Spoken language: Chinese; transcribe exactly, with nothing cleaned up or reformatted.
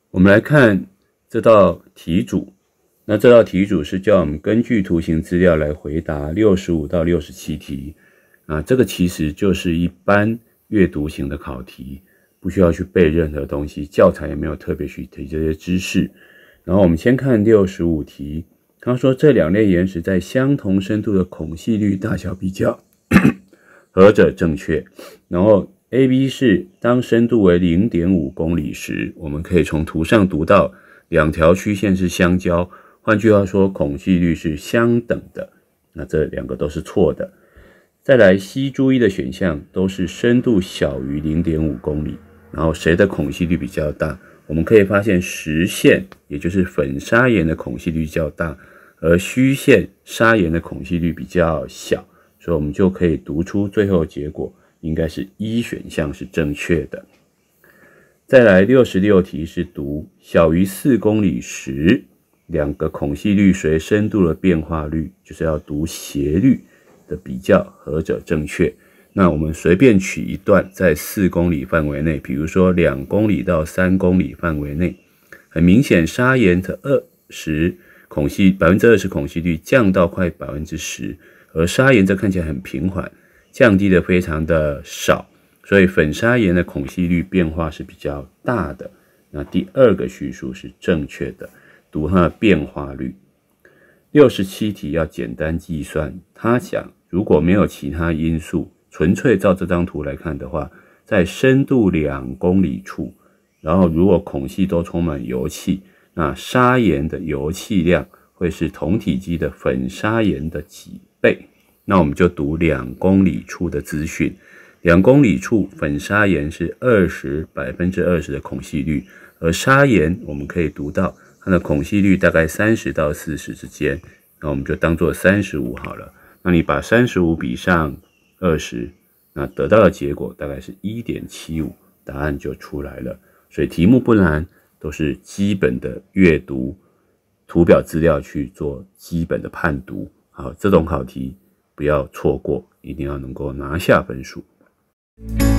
我们来看这道题组，那这道题组是叫我们根据图形资料来回答六十五到六十七题。啊，这个其实就是一般阅读型的考题，不需要去背任何东西，教材也没有特别去提这些知识。然后我们先看六十五题，他说这两类岩石在相同深度的孔隙率大小比较，何者正确？然后 A、B 是当深度为 零点五公里时，我们可以从图上读到两条曲线是相交，换句话说，孔隙率是相等的。那这两个都是错的。再来 C 注意的选项都是深度小于 零点五公里，然后谁的孔隙率比较大？我们可以发现实线，也就是粉砂岩的孔隙率较大，而虚线砂岩的孔隙率比较小，所以我们就可以读出最后结果应该是一选项是正确的。再来六十六题是读小于四公里时，两个孔隙率随深度的变化率，就是要读斜率的比较，何者正确？那我们随便取一段在四公里范围内，比如说两公里到三公里范围内，很明显砂岩的二十孔隙 百分之二十 孔隙率降到快 百分之十， 而砂岩这看起来很平缓，降低的非常的少，所以粉砂岩的孔隙率变化是比较大的。那第二个叙述是正确的，读它的变化率。六十七题要简单计算，他讲如果没有其他因素，纯粹照这张图来看的话，在深度两公里处，然后如果孔隙都充满油气，那砂岩的油气量会是同体积的粉砂岩的几倍。那我们就读两公里处的资讯，两公里处粉砂岩是二十 百分之二十 的孔隙率，而砂岩我们可以读到它的孔隙率大概三十到四十之间，那我们就当做三十五好了。那你把三十五比上二十，那得到的结果大概是 一点七五， 答案就出来了。所以题目不难，都是基本的阅读图表资料去做基本的判读。好，这种考题不要错过，一定要能够拿下分数。